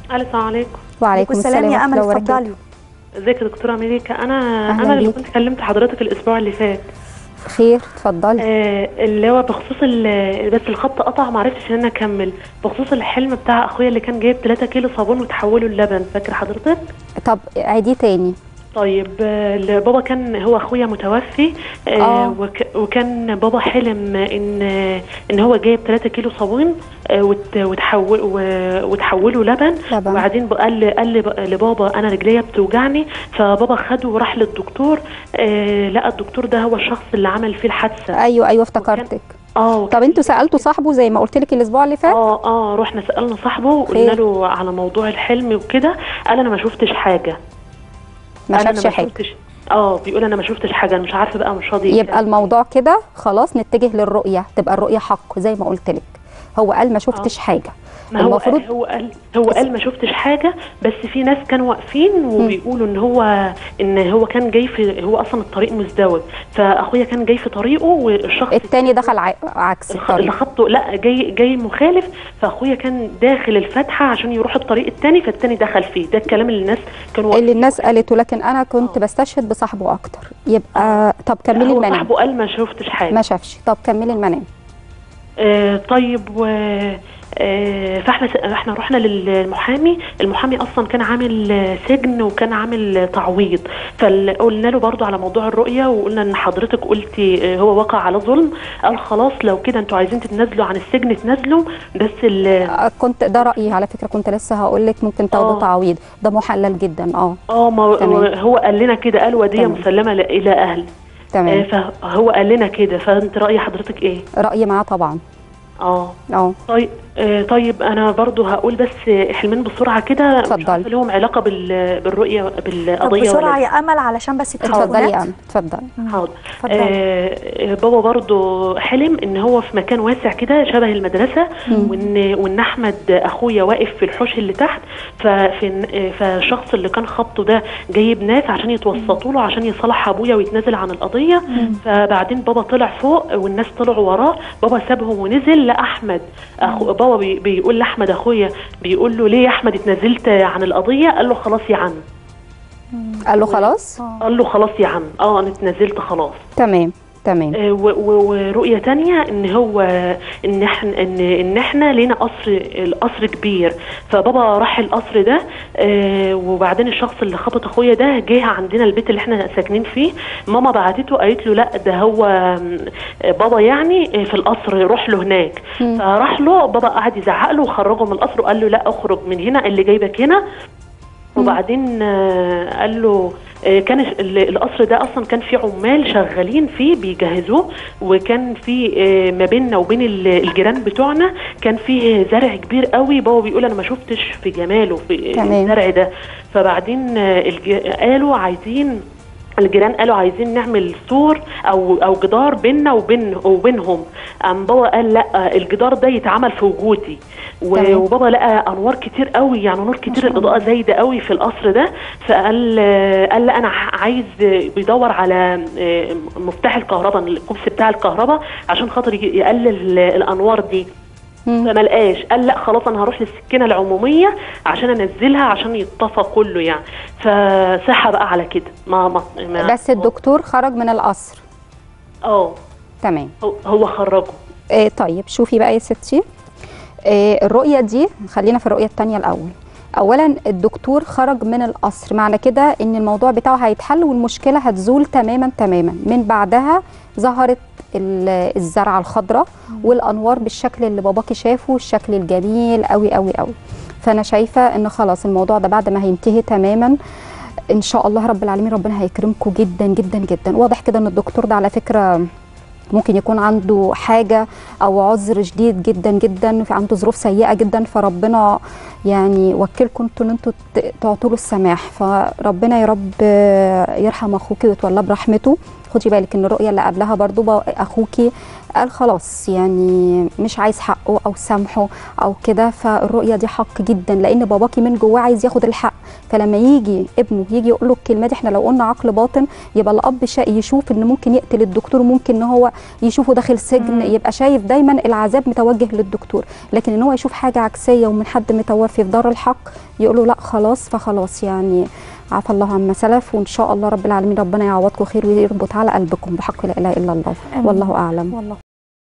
السلام عليكم. وعليكم السلام يا امل، وبركاته. اتفضلي. ازيك يا دكتوره مليكه؟ انا أهلاً اللي بيكي. كنت كلمت حضرتك الاسبوع اللي فات. خير، اتفضلي. اللي هو بخصوص بس الخط قطع، ما عرفتش ان انا اكمل. بخصوص الحلم بتاع اخويا اللي كان جايب 3 كيلو صابون وتحوله للبن، فاكر حضرتك؟ طب عيديه تاني. طيب، بابا كان هو اخويا متوفي. وكان بابا حلم ان هو جايب 3 كيلو صابون، وتحوله لبن. وبعدين قال لبابا انا رجليا بتوجعني، فبابا خده وراح للدكتور. لقى الدكتور ده هو الشخص اللي عمل فيه الحادثه. ايوه افتكرتك. طب انتوا سالتوا صاحبه زي ما قلت لك الاسبوع اللي فات؟ رحنا سالنا صاحبه وقلنا له على موضوع الحلم وكده. قال انا ما شفتش حاجه. ما شافش حاجه. بيقول انا ما شفتش حاجه، انا مش عارفه بقى، مش راضي. يبقى الموضوع كده خلاص، نتجه للرؤيه، تبقى الرؤيه حق زي ما قلت لك. هو قال ما شفتش حاجه. ما المفروض هو قال ما شفتش حاجه، بس في ناس كانوا واقفين وبيقولوا ان هو كان جاي في، هو اصلا الطريق مزدوج، فاخويا كان جاي في طريقه والشخص الثاني دخل عكس الطريق اللي خطه. لا، جاي مخالف، فاخويا كان داخل الفتحه عشان يروح الطريق الثاني، فالثاني دخل فيه. ده الكلام اللي الناس كانوا اللي الناس قالته، لكن انا كنت بستشهد بصاحبه اكتر. يبقى طب كملي المنام. صاحبه قال ما شفتش حاجه، ما شافش. طب كملي المنام. طيب. فاحنا رحنا للمحامي. المحامي اصلا كان عامل سجن وكان عامل تعويض، فقلنا له برضو على موضوع الرؤيه، وقلنا ان حضرتك قلتي هو وقع على ظلم. قال خلاص لو كده انتوا عايزين تتنازلوا عن السجن تنازلوا، بس كنت ده رايي على فكره، كنت لسه هقول لك ممكن تاخدوا تعويض، ده محلل جدا. هو قال لنا كده، قال وديه مسلمه الى اهل. تمام. فهو قال لنا كده، فانت راي حضرتك ايه؟ رايي معاه طبعا. طيب انا برضو هقول بس حلمين بسرعه كده، اتفضلي. مش لهم علاقه بالرؤيه بالقضيه. بسرعه يا امل علشان بس اتفضلي يا امل، اتفضلي. حاضر. بابا برضو حلم ان هو في مكان واسع كده شبه المدرسه، وان احمد اخويا واقف في الحوش اللي تحت، فالشخص اللي كان خبطه ده جايب ناس عشان يتوسطوا له عشان يصالح ابويا ويتنازل عن القضيه. فبعدين بابا طلع فوق والناس طلعوا وراه، بابا سابهم ونزل. لا احمد بابا بيقول لاحمد اخويا، بيقول له ليه يا احمد اتنازلت عن القضيه؟ قال له خلاص يا عم. قال له خلاص؟ قال له خلاص يا عم، انا اتنازلت خلاص. تمام. ورؤيه تانية ان هو ان احنا لينا القصر كبير، فبابا راح القصر ده. وبعدين الشخص اللي خبط اخويا ده جه عندنا البيت اللي احنا ساكنين فيه. ماما بعتته قالت له لا ده هو بابا يعني في القصر، روح له هناك. فراح له بابا، قعد يزعق له وخرجه من القصر وقال له لا اخرج من هنا، اللي جايبك هنا. وبعدين قال له كان القصر ده اصلا كان فيه عمال شغالين فيه بيجهزوه، وكان فيه ما بيننا وبين الجيران بتوعنا كان فيه زرع كبير قوي. بابا بيقول انا ما شفتش في جماله في الزرع ده. فبعدين قالوا الجيران قالوا عايزين نعمل سور او جدار بيننا وبينهم. بابا قال لا، الجدار ده يتعمل في وجودي. وبابا لقى انوار كتير قوي، يعني نور كتير، الاضاءه زايده قوي في القصر ده. فقال لا انا عايز، بيدور على مفتاح الكهرباء، الكوبس بتاع الكهرباء عشان خاطر يقلل الانوار دي. فما لقاش. قال لا خلاص انا هروح للسكينه العموميه عشان انزلها عشان يتطفى كله يعني. فصحى بقى على كده. بس الدكتور خرج من القصر. تمام. هو خرجه. طيب شوفي بقى يا ستي، الرؤيه دي، خلينا في الرؤيه الثانيه الاول. اولا الدكتور خرج من القصر، معنى كده ان الموضوع بتاعه هيتحل والمشكله هتزول تماما. من بعدها ظهرت الزرعه الخضراء والانوار بالشكل اللي باباكي شافه، الشكل الجميل قوي قوي قوي. فانا شايفه ان خلاص الموضوع ده بعد ما هينتهي تماما ان شاء الله رب العالمين ربنا هيكرمكم جدا جدا جدا. واضح كده ان الدكتور ده على فكره ممكن يكون عنده حاجه او عذر شديد جدا جدا، في عنده ظروف سيئه جدا، فربنا يعني وكلكم انتوا ان انتوا تعطوا له السماح. فربنا يا رب يرحم اخوكي ويتولاه برحمته خدي بالك ان الرؤيه اللي قبلها برضو اخوكي قال خلاص يعني مش عايز حقه او سامحه او كده، فالرؤيه دي حق جدا، لان باباكي من جواه عايز ياخد الحق. فلما يجي ابنه يجي يقول له الكلمه دي، احنا لو قلنا عقل باطن يبقى الاب يشوف ان ممكن يقتل الدكتور، ممكن ان هو يشوفه داخل سجن، يبقى شايف دايما العذاب متوجه للدكتور. لكن ان هو يشوف حاجه عكسيه ومن حد متوفي في دار الحق يقول له لا خلاص، فخلاص يعني عفى الله عما سلف، وان شاء الله رب العالمين ربنا يعوضكم خير ويربط على قلبكم بحق لا اله الا الله. والله اعلم. والله